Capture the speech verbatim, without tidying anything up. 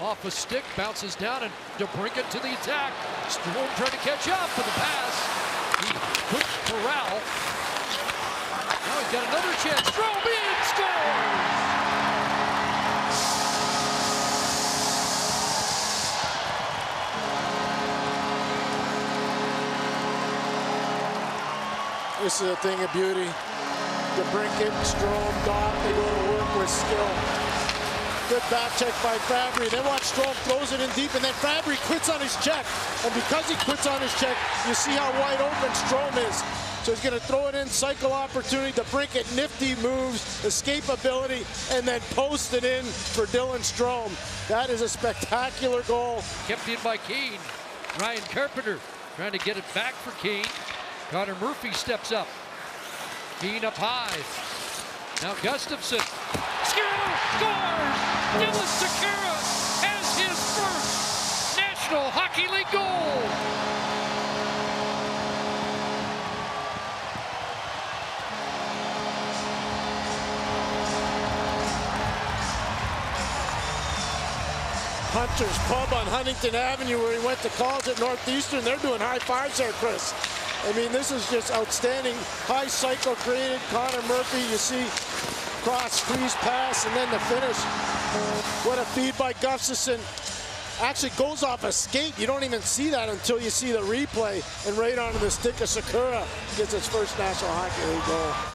off a stick, bounces down, and DeBrincat to the attack. Strome trying to catch up for the pass. He couldn't corral. Now he's got another chance. Strome in, scores! This is a thing of beauty. DeBrincat, Strome, Dot, they go to work with skill. Good back check by Fabry. Then watch Strome throws it in deep, and then Fabry quits on his check. And because he quits on his check, you see how wide open Strome is. So he's going to throw it in, cycle opportunity. DeBrincat, nifty moves, escapability, and then post it in for Dylan Strome. That is a spectacular goal. Kept in by Keane. Ryan Carpenter trying to get it back for Keane. Connor Murphy steps up. Keane up high. Now Gustafson. Skirrow scores! Dylan Sikura has his first National Hockey League goal! Hunter's Pub on Huntington Avenue, where he went to college at Northeastern. They're doing high fives there, Chris. I mean, this is just outstanding. High cycle created. Connor Murphy, you see, cross crease pass, and then the finish. What a feed by Gustafson. Actually goes off a skate. You don't even see that until you see the replay. And right onto the stick of Sikura gets his first National Hockey League goal.